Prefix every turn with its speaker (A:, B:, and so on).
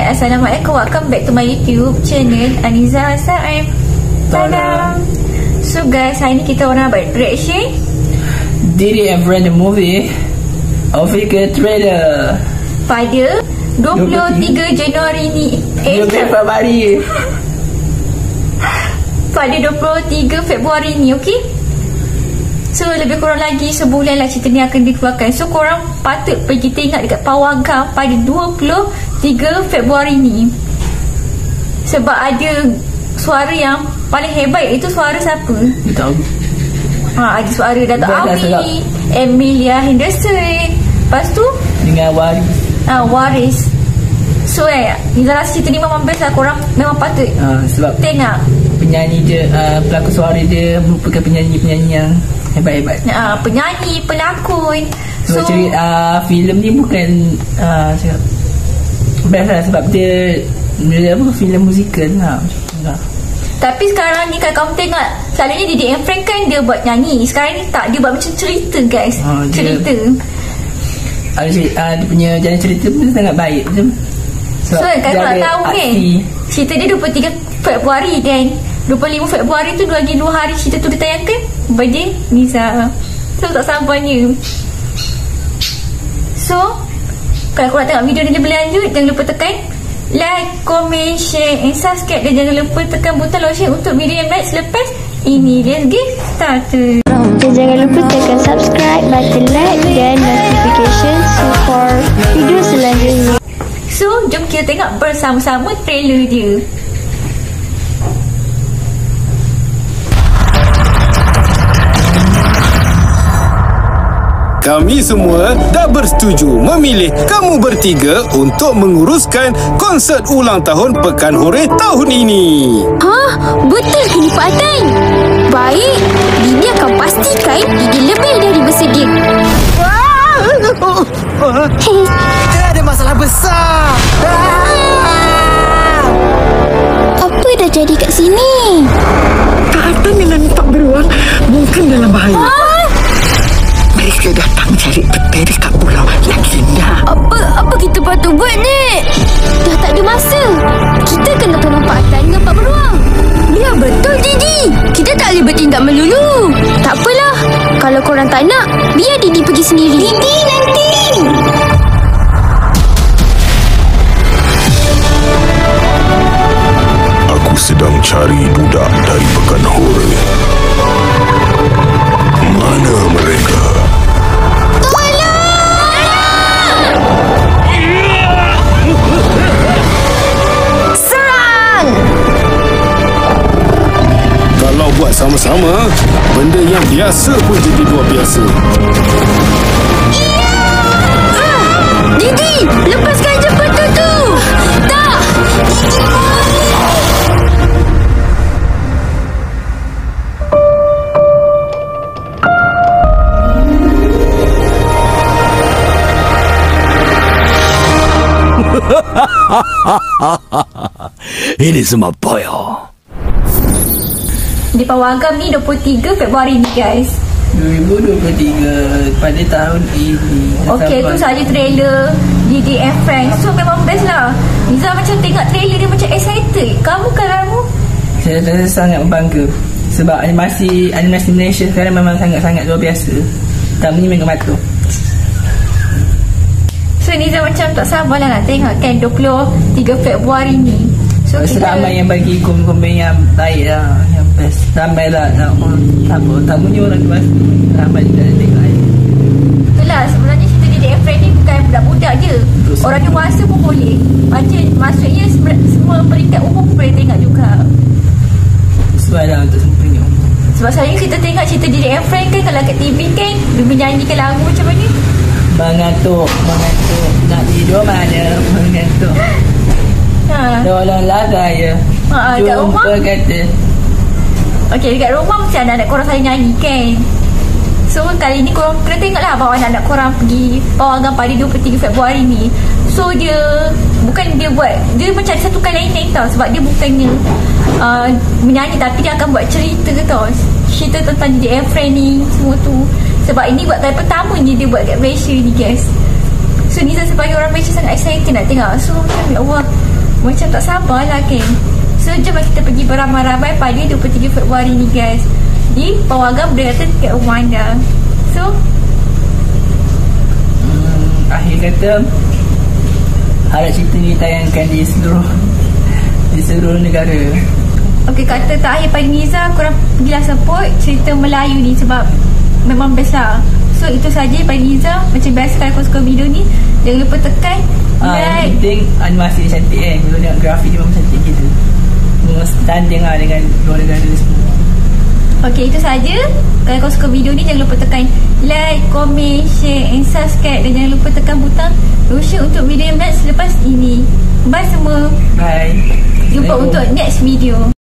A: Hai, Assalamualaikum. Welcome back to my YouTube channel Aniza SM. Tada. So guys, hari ni kita orang buat reaction
B: Diddy and Friend the movie official trailer
A: pada 23 Januari ni.
B: Februari.
A: Pada 23 Februari ni, okey? So lebih kurang lagi sebulan lah cerita ni akan dikeluarkan. So korang patut pergi tengok dekat Pawagam pada 23 Februari ni. Sebab ada suara yang paling hebat, itu suara siapa?
B: Tahu.
A: Ada suara Dato' Ami, Emilia Henderson, lepas tu
B: dengan
A: Waris. So Niza rasa cerita ni memang best lah. Korang memang patut
B: sebab
A: tengok.
B: Penyanyi dia, pelakon suara dia merupakan penyanyi-penyanyi yang hebat-hebat.
A: Penyanyi, pelakon.
B: So filem ni bukan cakap best lah sebab dia apa, filem musikal lah.
A: Tapi sekarang ni kalau kamu tengok, selalunya Diddy and Friend kan dia buat nyanyi. Sekarang ni tak, dia buat macam cerita guys. Cerita
B: dia punya jalan cerita pun sangat baik.
A: So kalau nak tahu kan, cerita dia 23 Februari kan, 25 Februari tu lagi 2 hari cerita tu ditayangkan. Birthday Niza. So tak sabarnya. So kalau korang tengok video ni berlanjut, jangan lupa tekan like, comment, share and subscribe. Dan jangan lupa tekan butang lonceng untuk video yang lain selepas ini. Let's get started.
C: Dan jangan lupa tekan subscribe, button like dan notification for video selanjutnya.
A: So jom kita tengok bersama-sama trailer dia.
D: Kami semua dah bersetuju memilih kamu bertiga untuk menguruskan konsert ulang tahun Pekan Hore tahun ini.
C: Betul ke ni Pak Atan? Baik, Didi akan pastikan Didi lebih dari bersedia.
D: Kita ada masalah besar.
C: Apa dah jadi kat sini?
E: Pak Atan dengan Pak Beruang mungkin dalam bahaya. Mereka datang cari peti dekat pulau yang indah.
C: Apa kita patut buat ni? Dah tak ada masa. Kita kena tolong Pak Atan dengan Pak Beruang. Biar betul Didi. Kita tak boleh bertindak melulu. Tak apalah. Kalau korang tak nak, biar Didi pergi sendiri. Didi nanti.
D: Aku sedang cari budak dari Pekan Hore. Mana mereka? Kalau buat sama-sama, benda yang biasa pun jadi luar biasa.
C: Didi, lepaskan je betul tu. Tak.
D: Ini semua boyo.
A: Di Pawagam ni 23 Februari ni guys,
B: 2023 pada tahun ini.
A: okey, tu sahaja trailer Diddy and Friends. So memang best lah. Niza macam tengok trailer dia macam excited. Kamu?
B: Saya rasa sangat bangga sebab animasi Malaysia sekarang memang sangat-sangat luar biasa. Tamunya memang mata.
A: So Niza macam tak sabarlah nak tengok kan 23 Februari ni. So
B: ramai yang bagi komen-komen yang baik lah, yang best. Ramai lah tamunya orang dewasa. Ramai juga nak tengok.
A: itulah sebenarnya cerita Diddy and Friend ni bukan budak-budak je. Orang dewasa pun boleh. Maksudnya semua peringkat umur pun boleh tengok juga.
B: Sesuai lah untuk semua peringkat umur.
A: Sebab selalunya kita tengok cerita Diddy and Friend kan, kalau kat TV kan dia menyanyikan lagu macam mana?
D: Mengantuk nak tidur mana? Mengantuk tolonglah saya.
A: Kat rumah
D: kata.
A: okey, dekat rumah mesti anak-anak korang saling nyanyi kan. So kali ni korang kena tengok lah bawa anak-anak korang pergi Pawagam pada 23 Februari ni. So dia bukan dia buat, dia macam ada satu lain tau. Sebab dia bukannya menyanyi, tapi dia akan buat cerita tau. Cerita tentang Diddy and Friend ni semua tu. Sebab ini buat kali pertama ni dia buat kat Malaysia ni guys. So Niza sebagai orang Malaysia sangat excited nak tengok. So ya Allah, Macam tak sabar lah Ken. So jom kita pergi beramai-ramai pada 23 Februari ni guys, di Pawagam berdekatan dekat rumah anda. So
B: akhir kata, harap cerita ni tayangkan di seluruh negara.
A: okey, kata terakhir pada Niza, korang pergilah support cerita Melayu ni sebab memang besar. So itu saja pada Niza. Macam biasa kalau kau suka video ni, jangan lupa tekan
B: Yang
A: like.
B: penting animasi dia cantik kan. Kalau tengok grafik dia memang cantik gitu. Tanding lah dengan luar negara semua.
A: Okey, itu saja. Kalau kau suka video ni, jangan lupa tekan like, komen, share and subscribe. Dan jangan lupa tekan butang lotion untuk video yang selepas ini. Bye semua.
B: Bye.
A: Jumpa untuk next video.